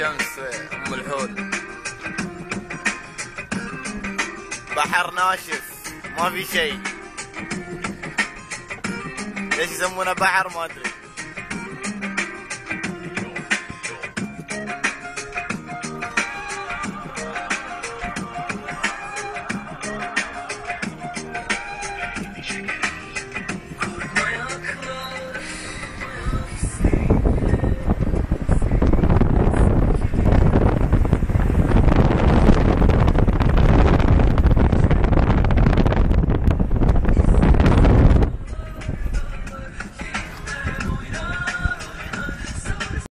الشمس ام الحول. بحر ناشف ما في شيء. ليش يسمونه بحر ما ادري.